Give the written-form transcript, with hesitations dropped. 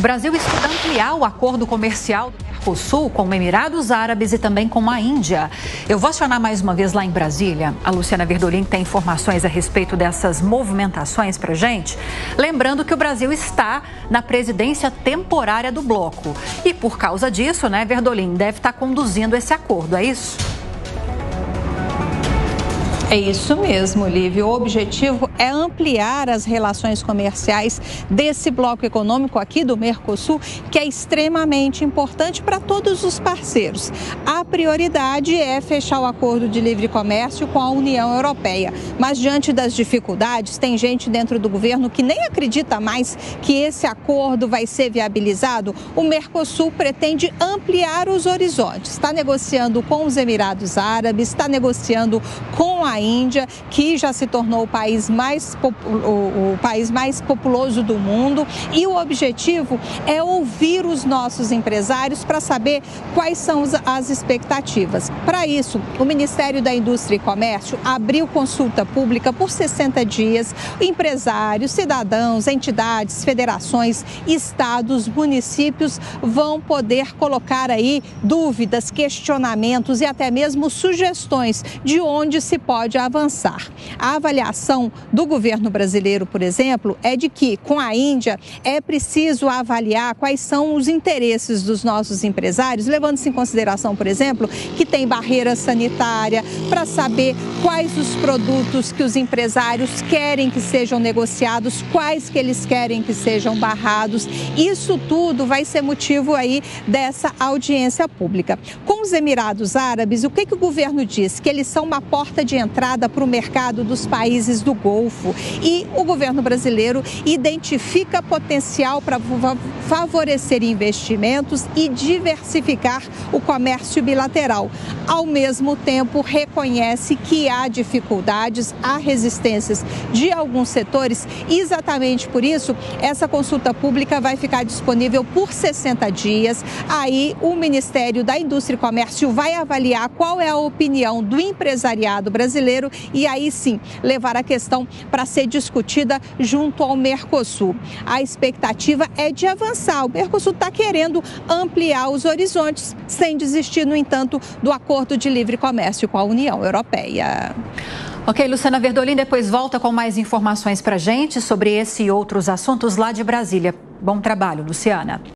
O Brasil estuda ampliar o acordo comercial do Mercosul com os Emirados Árabes e também com a Índia. Eu vou acionar mais uma vez lá em Brasília. A Luciana Verdolin tem informações a respeito dessas movimentações para gente. Lembrando que o Brasil está na presidência temporária do bloco. E por causa disso, Verdolin deve estar conduzindo esse acordo, é isso? É isso mesmo, Lívia. O objetivo é ampliar as relações comerciais desse bloco econômico aqui do Mercosul, que é extremamente importante para todos os parceiros. A prioridade é fechar o acordo de livre comércio com a União Europeia. Mas diante das dificuldades, tem gente dentro do governo que nem acredita mais que esse acordo vai ser viabilizado. O Mercosul pretende ampliar os horizontes. Está negociando com os Emirados Árabes, está negociando com a Índia, que já se tornou o país mais populoso do mundo, e o objetivo é ouvir os nossos empresários para saber quais são as expectativas. Para isso, o Ministério da Indústria e Comércio abriu consulta pública por 60 dias. Empresários, cidadãos, entidades, federações, estados, municípios vão poder colocar aí dúvidas, questionamentos e até mesmo sugestões de onde se pode avançar. A avaliação do governo brasileiro, por exemplo, é de que com a Índia é preciso avaliar quais são os interesses dos nossos empresários, levando-se em consideração, por exemplo, que tem barreira sanitária, para saber quais os produtos que os empresários querem que sejam negociados, quais que eles querem que sejam barrados. Isso tudo vai ser motivo aí dessa audiência pública. Com os Emirados Árabes, o que o governo diz? Que eles são uma porta de entrada para o mercado dos países do Golfo, e o governo brasileiro identifica potencial para favorecer investimentos e diversificar o comércio bilateral. Ao mesmo tempo, reconhece que há dificuldades, há resistências de alguns setores, e exatamente por isso essa consulta pública vai ficar disponível por 60 dias. Aí o Ministério da Indústria e Comércio vai avaliar qual é a opinião do empresariado brasileiro e aí sim levar a questão para ser discutida junto ao Mercosul. A expectativa é de avançar. O Mercosul está querendo ampliar os horizontes, sem desistir, no entanto, do acordo de livre comércio com a União Europeia. Ok, Luciana Verdolin, depois volta com mais informações para a gente sobre esse e outros assuntos lá de Brasília. Bom trabalho, Luciana.